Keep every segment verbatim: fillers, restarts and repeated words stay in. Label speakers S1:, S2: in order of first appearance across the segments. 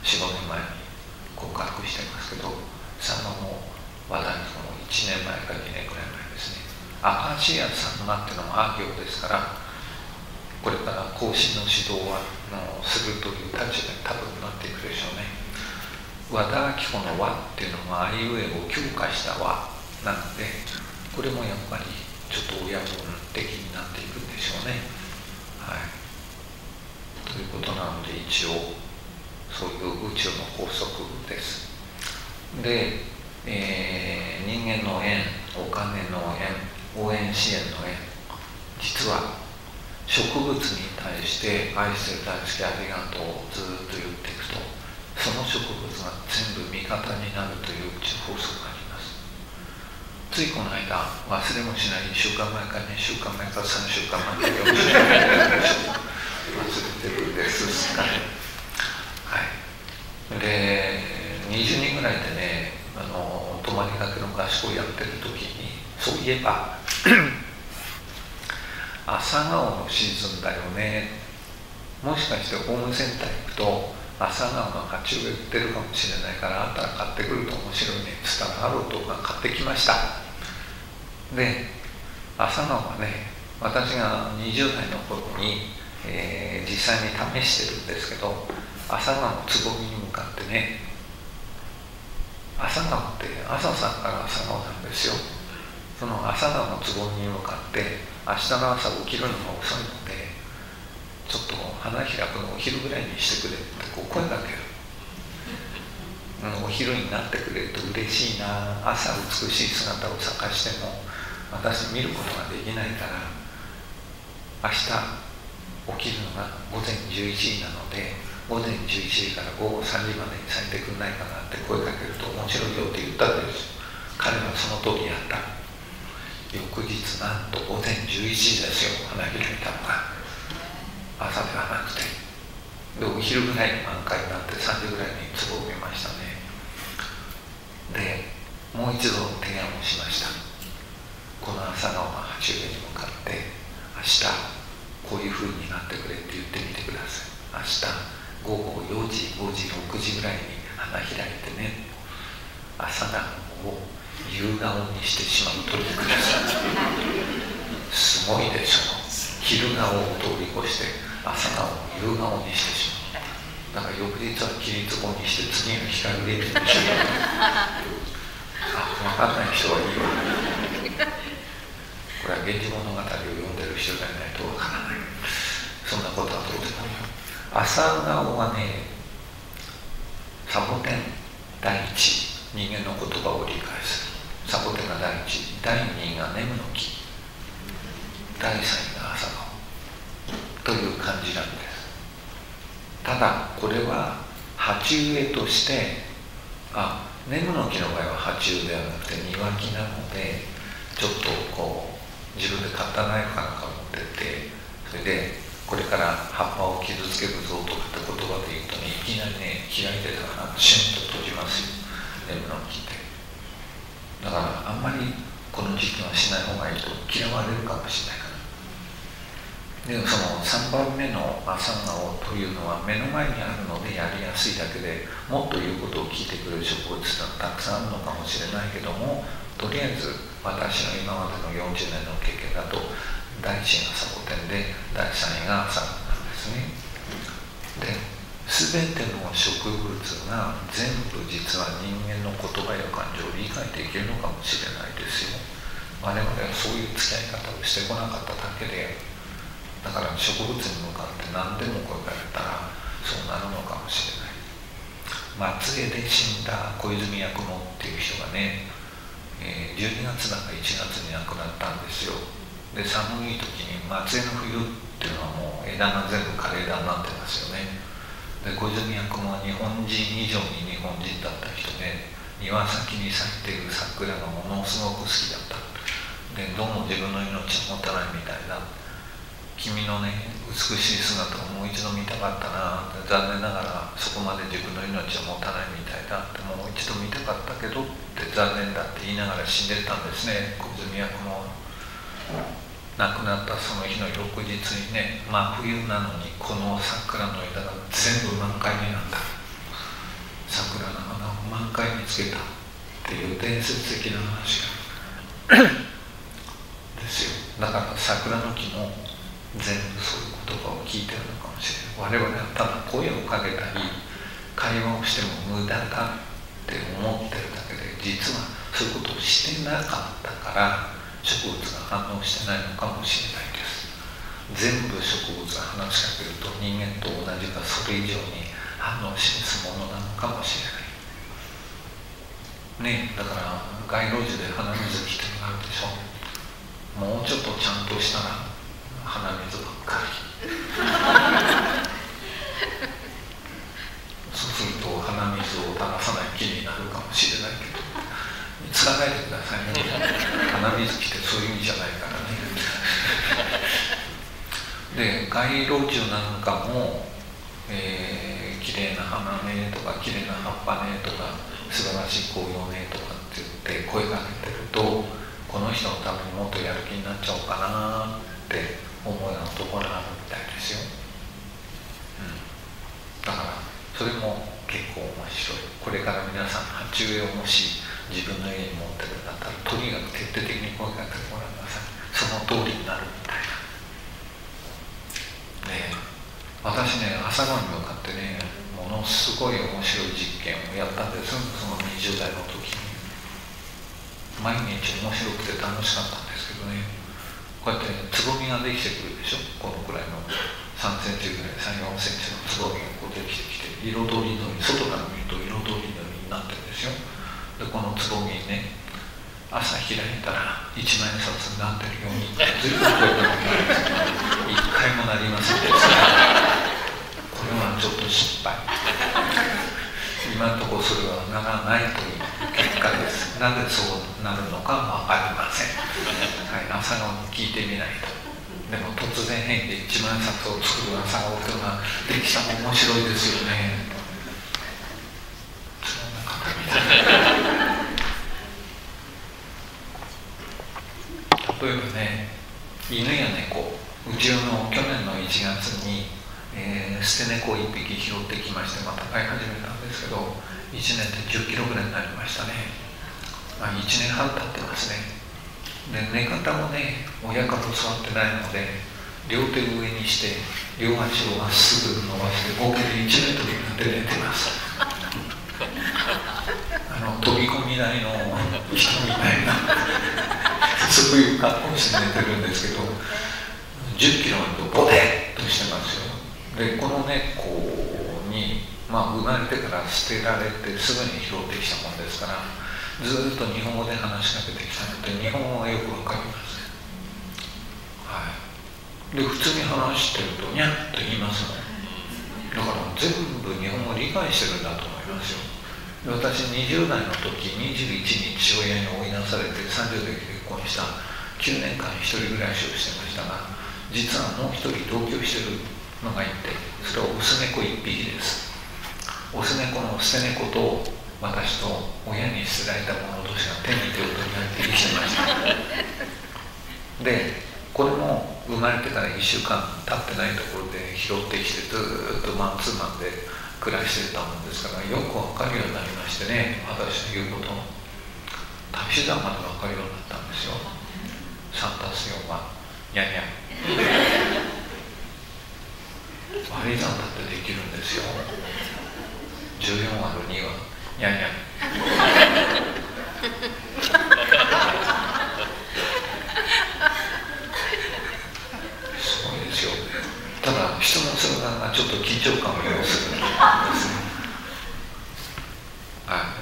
S1: よん、ごねんまえに告白してますけど、サンマも話題のいちねんまえかにねんくらい前ですね。アカシアサンマっていうのもあ行ですから、これから後進の指導はのするという立場に多分なっていくでしょうね。和田アキ子の和っていうのもあいうえを強化した和なので、これもやっぱりちょっと親分的になっていくんでしょうね。はい。ということなので、一応そういう宇宙の法則です。で、えー、人間の縁、お金の縁、応援支援の縁、実は植物に対して愛してる、大好き、ありがとうをずっと言っていくと、その植物が全部味方になるという宇宙法則があります。ついこの間、忘れもしないいっしゅうかんまえかにしゅうかんまえかさんしゅうかんまえかよんしゅうかんまえか忘れてるですかね。はい。で、にじゅうにんぐらいでね、あの泊まりがけの合宿をやってる時に、そういえば朝顔のシーズンだよね、もしかしてホームセンター行くと朝顔の鉢植え売ってるかもしれないから、あったら買ってくると面白いねって言ったら、ある男が買ってきました。で、朝顔はね、私がにじゅうだいの頃に、えー、実際に試してるんですけど、朝顔のつぼみに向かってね、朝顔って朝さんから朝顔なんですよ。その朝顔のつぼみに向かって、明日の朝起きるのが遅いので、ちょっと花開くのお昼ぐらいにしてくれってこう声かける。うん、お昼になってくれると嬉しいな。朝美しい姿を咲かしても私見ることができないから、明日起きるのがごぜんじゅういちじなので、ごぜんじゅういちじからごごさんじまでに咲いてくんないかなって声かけると面白いよって言ったわけです。彼はその通りやった。翌日なんとごぜんじゅういちじですよ、花開いたのが。朝ではなくて、でお昼ぐらいに満開になってさんじぐらいにつぼを見ましたね。で、もう一度提案をしました。この朝顔の鉢植えに向かって、明日こういう風になってくれって言ってみてください。明日ごごよじ、ごじ、ろくじぐらいに花開いてね、朝顔を夕顔にしてしまうといてください。すごいでしょう。昼顔を通り越して朝顔を夕顔にしてしまう。だから翌日は霧壺にして、次の光で見てしまう。あ、分かんない人はいいわ。これは源氏物語を読んでる人じゃないと分からない。そんなことはどうでもいいよ。朝顔はね、サボテン第一、人間の言葉を理解する。サボテンが第一、第二がネムの木、第三が朝顔という感じなんです。ただこれは鉢植えとして、あ、ネムの木の場合は鉢植えではなくて庭木なので、ちょっとこう自分で買ったナイフかなんか持ってって、それでこれから葉っぱを傷つけるぞとかって言葉で言うとね、いきなりね、開いてたらシュンと閉じますよ、ネムの木って。だからあんまりこの時期はしない方がいいと嫌われるかもしれないから。でそのさんばんめの朝顔というのは目の前にあるのでやりやすいだけで、もっと言うことを聞いてくれる植物がたくさんあるのかもしれないけども、とりあえず私の今までのよんじゅうねんの経験だと、だいいちがサボテンでだいさんいが朝顔なんですね。で、全ての植物が全部実は人間の言葉や感情を理解できるのかもしれないですよ。我々はそういう付き合い方をしてこなかっただけで、だから植物に向かって何でも声かけたらそうなるのかもしれない。松江で死んだ小泉八雲っていう人がね、えー、じゅうにがつだかいちがつに亡くなったんですよ。で、寒い時に松江の冬っていうのはもう枝が全部枯れ枝になってますよね。で、小泉八雲は日本人以上に日本人だった人で、庭先に咲いている桜がものすごく好きだった。で、どうも自分の命を持たないみたいだ。君のね、美しい姿をもう一度見たかったな。残念ながらそこまで自分の命を持たないみたいだって、もう一度見たかったけどって残念だって言いながら死んでたんですね、小泉八雲は。亡くなったその日の翌日にね、真冬なのにこの桜の枝が全部満開になった。 満開につけたっていう伝説的な話がですよ。だから桜の木も全部そういう言葉を聞いてるのかもしれない。我々はただ声をかけたり会話をしても無駄だって思ってるだけで、実はそういうことをしてなかったから植物が反応してないのかもしれないです。全部植物が話しかけると人間と同じかそれ以上に反応を示すものなのかもしれないね。だから街路樹で鼻水きてるのがあるでしょ。もうちょっとちゃんとしたら鼻水ばっかりそうすると鼻水を垂らさない気になるかもしれないけど、使わないでくださいね。鼻水きてそういう意味じゃないからねで、街路樹なんかも、えー、きれいな花ねとかきれいな葉っぱねとか素晴らしい紅葉ねとかって言って声かけてると、この人のためにもっとやる気になっちゃおうかなって思うようなところがあるみたいですよ、うん、だからそれも結構面白い。これから皆さん鉢植えをもし自分の家に持ってるんだったら、とにかく徹底的に声かけてもらいなさい。その通りになるみたいな。で、私ね、朝顔に向かってね、ものすごい面白い実験をやったんです。そのにじゅう代の時に毎日面白くて楽しかったんですけどね、こうやってつぼみができてくるでしょ。このくらいのさんセンチぐらい、さん、よんセンチのつぼみがこうできてきて、彩りのり、外から見ると彩りのりになってるんですよ。で、このつぼみね、朝開いたら一万円札になってるようにずいぶん声がかかるんですけど、一回もなりませんでした。これはちょっと失敗。今のところそれはならないという結果です。なぜそうなるのかわかりません。はい、朝顔に聞いてみないと。でも突然変で一万円札を作る朝顔というのができたら面白いですよね。そんな方みたいな。例えばね、犬や猫、うちの去年のいちがつに、えー、捨て猫をいっぴき拾ってきまして、また飼い始めたんですけど、いちねんでじゅっキロぐらいになりましたね。まあ、いちねんはん経ってますね。で、寝方もね、親から教わってないので、両手上にして両足をまっすぐ伸ばして合計でいちメートルになって寝てます。あの飛び込み台の人みたいなそういう格好して寝てるんですけど、じゅっキロのとボテッとしてますよ。で、この猫に、まあ、生まれてから捨てられてすぐに拾ってきたもんですから、ずっと日本語で話しかけてきたので、日本語はよくわかります。はい。で、普通に話してると、にゃっと言いますもん。だから全部日本語を理解してるんだと思いますよ。で、私にじゅう代の時、にじゅういちに父親に追い出されてさんじゅうで結婚したきゅうねんかん一人暮らしをしてましたが、実はもう一人同居してるのがいて、それはオス猫いっぴきです。オス猫の捨て猫と私と親に捨てられた者同士が手に手を取り合って生きてました。で、これも生まれてからいっしゅうかん経ってないところで拾ってきて、ずーっとマンツーマンで暮らしてたもんですから、よくわかるようになりましてね、私の言うことも足し算までわかるようになったんですよ。さんたすよんはにゃにゃ割り算だってできるんですよ。じゅうよんわるにはにゃにゃすごいですよ。ただ質問する側がちょっと緊張感を要するんですね。はい。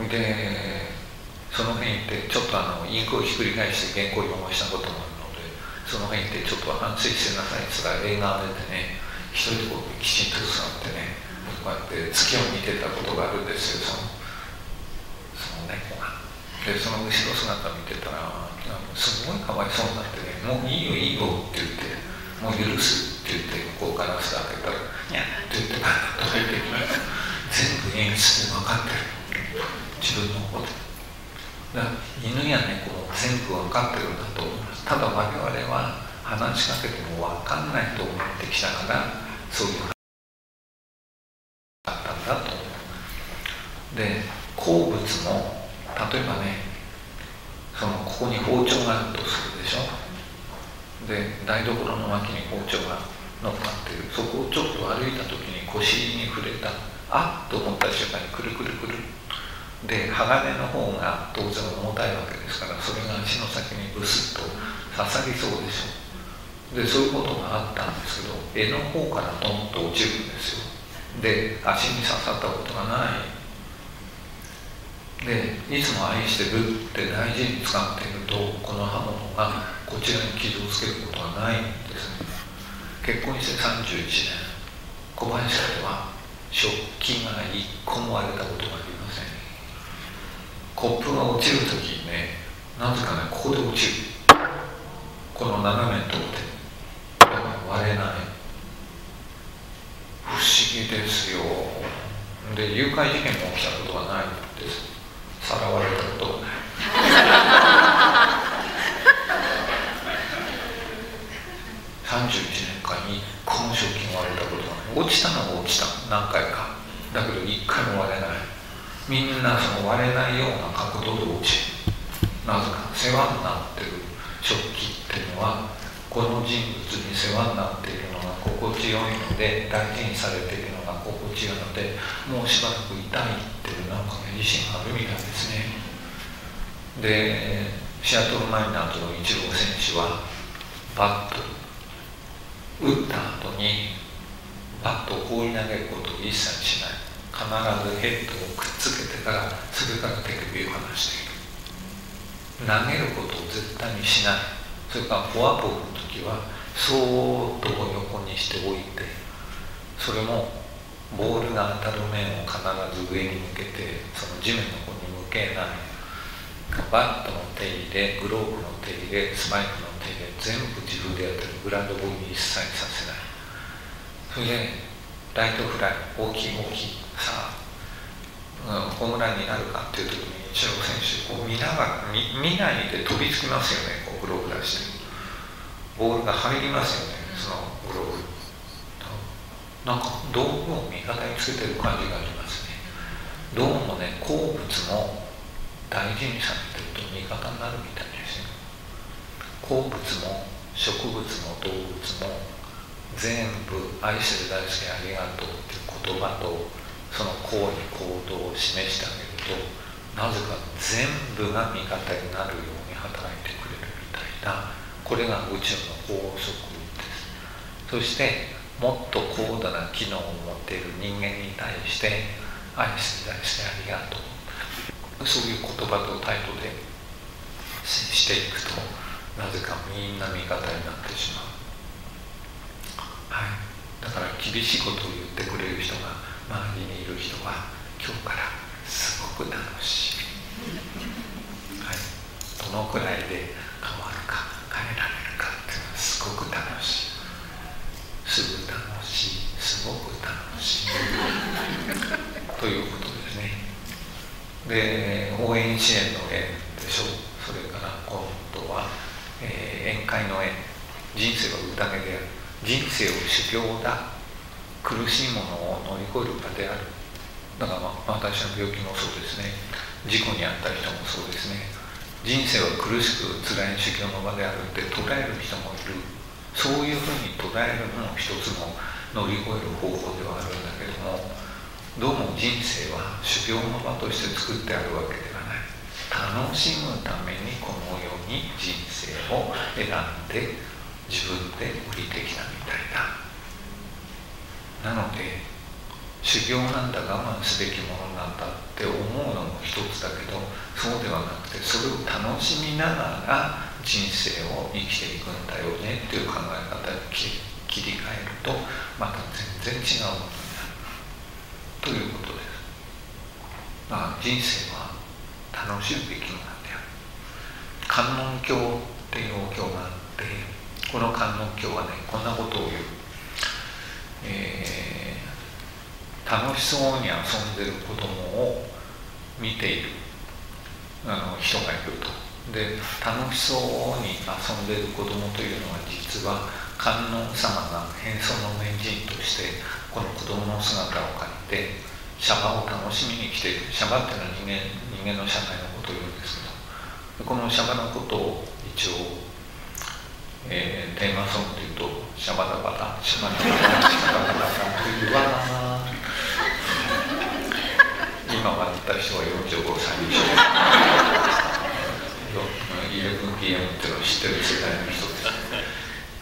S1: で、その辺ってちょっとあのインクをひっくり返して原稿を読ましたこともあるので、その辺ってちょっと反省してなさいって言ったら映画が出てね、一人でこうきちんと座ってね、こうやって月を見てたことがあるんですよ、そのその猫が。で、その後ろ姿見てたら、すごいかわいそうになってね、もういいよいいよって言って、もう許すって言って、こうガラス開けたら、にゃって言ってガラッと入ってきました。全部演出で分かってる。自分の方で。だから犬や猫も全部分かってるんだと思います。ただ我々は話しかけても分かんないと思ってきたから、そういう話だったんだと思う。 で好物も例えばね、そのここに包丁があるとするでしょ。で台所の脇に包丁が乗っかっている。そこをちょっと歩いた時に腰に触れた、あっと思った瞬間にくるくるくるで、鋼の方が当然重たいわけですから、それが足の先にブスッと刺さりそうでしょ。でそういうことがあったんですけど、柄の方からドンと落ちるんですよ。で足に刺さったことがない。でいつも愛してるって大事に使っていると、この刃物がこちらに傷をつけることはないんですね。結婚してさんじゅういちねん、小林家では食器が一個も割れたことがありません。コップが落ちるときにね、なぜかね、ここで落ちる。この斜めのところで。だから割れない。不思議ですよ。で、誘拐事件も起きたことはないんです。さらわれたことはない。さんじゅういちねんかんにいっこも食器が割れたことがない。落ちたのは落ちた、何回か。だけどいっかいも割れない。みんなその割れないような角度で落ちる。なぜか、世話になっている食器っていうのは、この人物に世話になっているのが心地よいので、大事にされているのが心地よいので、もうしばらく痛いっていうなんかね、自信があるみたいですね。で、シアトルマリナーズのイチロー選手は、バット、打った後にバットを放り投げることを一切しない。必ずヘッドをくっつけてから、それから手首を離している。投げることを絶対にしない。それからフォアボールの時はそーっと横にしておいて、それもボールが当たる面を必ず上に向けて、その地面の方に向けない。バットの手入れ、グローブの手入れ、スパイクの手入れ、全部自分でやってる。グラウンドボールに一切させない。それでライトフライ、大きい大きい、さあ、うん、ホームランになるかっていう時に、イチロー選手こう見ながら 見, 見ないで飛びつきますよね。こうグローブ出してボールが入りますよね、そのグローブ。なんか道具を味方につけてる感じがありますね。どうもね、鉱物も大事にされてると味方になるみたいですよ。鉱物も植物も動物も全部愛してる、大好き、ありがとうっていう言葉と、その行為行動を示してあげると、なぜか全部が味方になるように働いてくれるみたいな、これが宇宙の法則です。そしてもっと高度な機能を持っている人間に対して愛して大してありがとう、そういう言葉と態度でしていくと、なぜかみんな味方になってしまう。はい、だから厳しいことを言ってくれる人が周りにいる人は今日からすごく楽しい、はい、どのくらいで変わるか変えられるかっていうのはすごく楽しい、すぐ楽しい、すごく楽しいということですね。で、応援支援の縁でしょう。それから今度は、えー、宴会の縁、人生は宴である、人生を修行だ、苦しいものを乗り越える場である。だから、まあ、私の病気もそうですね、事故に遭った人もそうですね。人生は苦しく辛い修行の場であるって捉える人もいる。そういうふうに捉えるのも一つの乗り越える方法ではあるんだけども、どうも人生は修行の場として作ってあるわけではない。楽しむためにこの世に人生を選んで自分で降りてきたみたいだ。なので修行なんだ、我慢すべきものなんだって思うのも一つだけど、そうではなくて、それを楽しみながら人生を生きていくんだよねっていう考え方に切り替えると、また全然違うものになるということです。まあ、人生は楽しむべきものである。観音経っていうお経があって、この観音経はね、こんなことを言う。えー楽しそうに遊んでる子供を見ているあの人がいると。で、楽しそうに遊んでいる子供というのは、実は観音様が変装の名人としてこの子供の姿を借りてシャバを楽しみに来ている。シャバっていうのは人間、人間の社会のことを言うんですけど、このシャバのことを一応、えー、テーマソングで言うと、シャバダバダ、シャバダバダ、シャバダバダというわ今笑った人はよんじゅうごさい以上イレブンピーエム っていうのを知ってる世代の人です。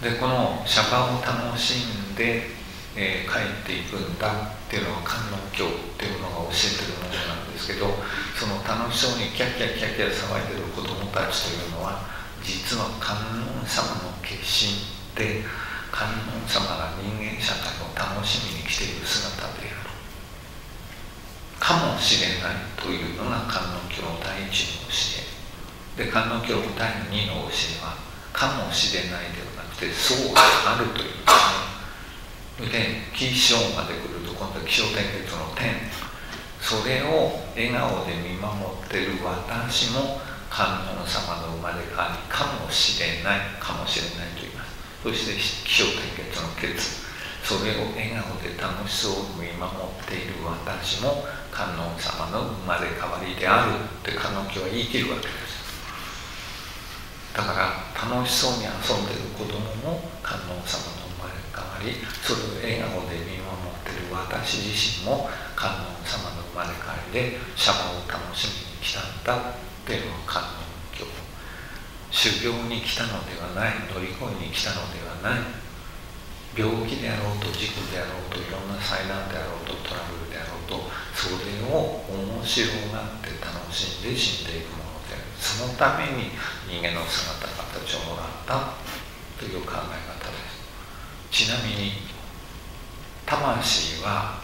S1: でこのシャバを楽しんで、えー、帰っていくんだっていうのは観音経っていうのが教えてるものなんですけど、その楽しそうにキャッキャキャッキャ騒いでる子どもたちというのは実は観音様の化身で、観音様が人間社会を楽しみに来ている姿であるかもしれないというのが観音経の第一の教えで、観音経の第二の教えはかもしれないではなくてそうあるというですね。で起承まで来ると今度は起承転結の点、それを笑顔で見守っている私も観音様の生まれ変わりかもしれないかもしれないと言います。そして起承転結の結、それを笑顔で楽しそうに見守っている私も観音様の生まれ変わりであるって観音経は言い切るわけです。だから楽しそうに遊んでいる子供も観音様の生まれ変わり、それを笑顔で見守っている私自身も観音様の生まれ変わりでシャバを楽しみに来たんだっていうのが観音経。修行に来たのではない、乗り越えに来たのではない、病気であろうと事故であろうといろんな災難であろうとトラブルであろうと、それを面白がって楽しんで死んでいくものである。そのために人間の姿形をもらったという考え方です。ちなみに魂は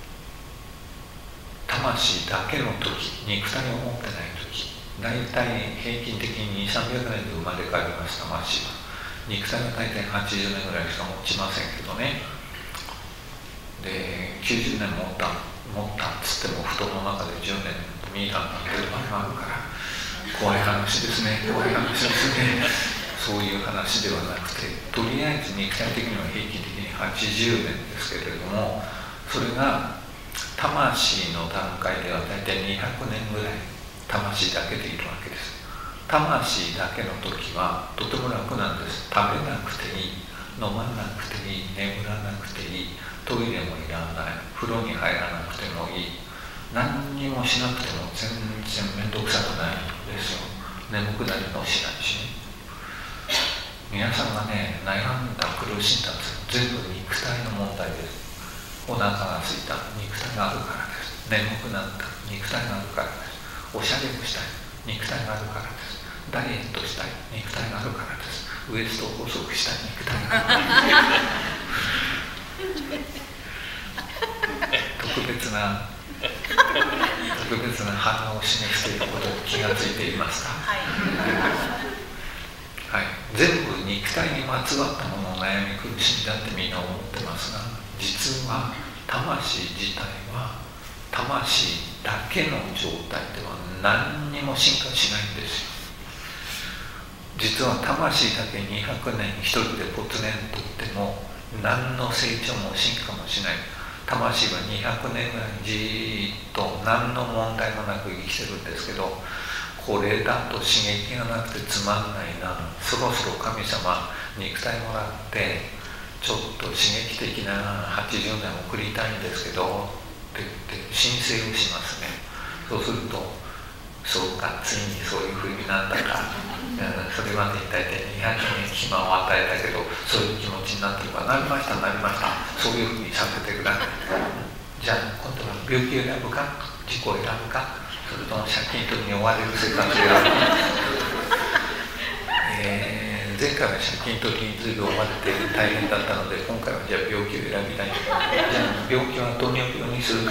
S1: 魂だけの時、肉体を持ってない時、だいたい平均的ににひゃくさんびゃくねんで生まれ変わります。魂は肉体は大体はちじゅうねんぐらいしか持ちませんけどね。できゅうじゅうねん持った持ったっつっても布団の中でじゅうねんミイラになってる場合もあるから怖い話ですね、怖い話ですね。そういう話ではなくて、とりあえず肉体的には平均的にはちじゅうねんですけれども、それが魂の段階では大体にひゃくねんぐらい魂だけでいるわけです。魂だけの時はとても楽なんです。食べなくていい、飲まなくていい、眠らなくていい、トイレもいらない、風呂に入らなくてもいい、何にもしなくても全然面倒くさくないんですよ。眠くなりもしないしね。皆さんがね、悩んだ苦しんだ全部肉体の問題です。お腹が空いた、肉体があるからです。眠くなった、肉体があるからです。おしゃれをしたい、肉体があるからです。ダイエットしたい、肉体があるからです。ウエストを細くしたい、肉体があるからです。特別な特別な反応を示していることに気がついていますか？はい、はい、全部肉体にまつわったものを悩み苦しみだってみんな思ってますが、実は魂自体は魂だけの状態では何にも進化しないんですよ。実は魂だけにひゃくねん一人でぽつねんといっても何の成長も進化もしない。魂はにひゃくねんぐらいじーっと何の問題もなく生きてるんですけど、これだと刺激がなくてつまんないな、そろそろ神様肉体もらってちょっと刺激的なはちじゅうねん送りたいんですけどって言って申請をしますね。そうすると、そうか、ついにそういうふうになんだか、それまでに大体にひゃくねん暇を与えたけど、そういう気持ちになってるから、なりましたなりました、そういうふうにさせてください。じゃあ今度は病気を選ぶか、事故を選ぶか、それとも借金取りに追われる生活を選ぶか。えー、前回は借金取りにずいぶん追われて大変だったので、今回はじゃあ病気を選びたい。じゃあ病気は糖尿病にするか。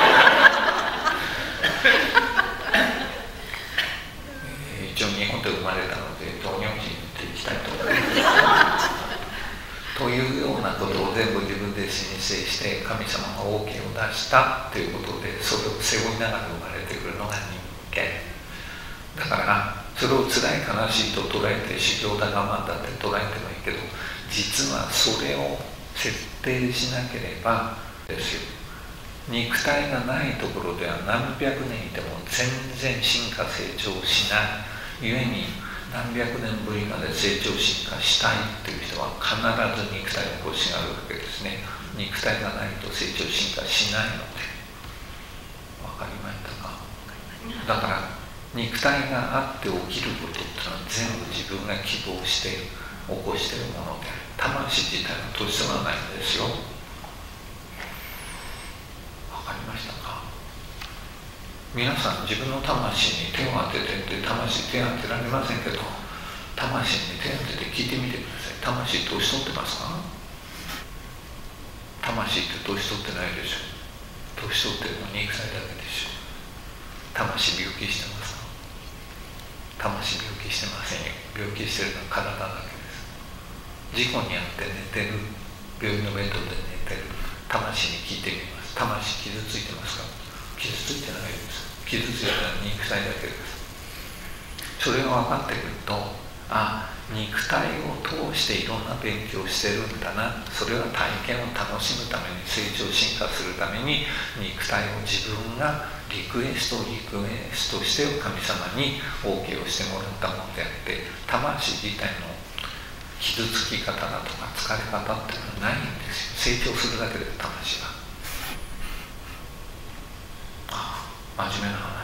S1: 一応日本で生まれたので糖尿病っていきたいと思います。というようなことを全部自分で申請して神様が オーケー を出したということで、それを背負いながら生まれてくるのが人間だから、それを辛い悲しいと捉えて修行だ我慢だって捉えてもいいけど、実はそれを設定しなければですよ、 肉体がないところでは何百年いても全然進化成長しない。ゆえに何百年ぶりまで成長進化したいっていう人は必ず肉体を欲しがるわけですね。肉体がないと成長進化しないので。わかりましたか？だから肉体があって起きることってのは全部自分が希望して起こしているもので、魂自体は年取らないんですよ。わかりましたか？皆さん自分の魂に手を当ててって魂手を当てられませんけど、魂に手を当てて聞いてみてください。魂年取ってますか？魂って年取ってないでしょ。年取ってるのは肉体だけでしょ。魂病気してますか？魂病気してませんよ。病気してるのは体だけです。事故にあって寝てる、病院のベッドで寝てる魂に聞いてみます。魂傷ついてますか？傷ついてないです。傷ついてない肉体だけです。それが分かってくると、あ、肉体を通していろんな勉強をしてるんだな、それは体験を楽しむために、成長進化するために肉体を自分がリクエストをリクエストして神様に オーケー をしてもらったものであって、魂自体の傷つき方だとか疲れ方っていうのはないんですよ。成長するだけで魂は。ああ、真面目な話